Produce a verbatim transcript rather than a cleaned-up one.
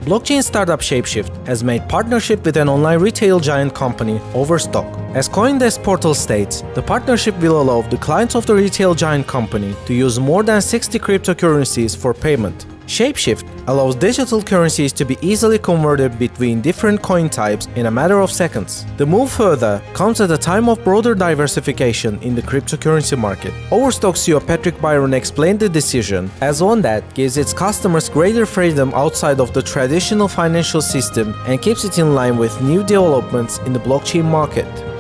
Blockchain startup ShapeShift has made partnership with an online retail giant company, Overstock. As Coindesk portal states, the partnership will allow the clients of the retail giant company to use more than sixty cryptocurrencies for payment. ShapeShift allows digital currencies to be easily converted between different coin types in a matter of seconds. The move further comes at a time of broader diversification in the cryptocurrency market. Overstock C E O Patrick Byrne explained the decision as one that gives its customers greater freedom outside of the traditional financial system and keeps it in line with new developments in the blockchain market.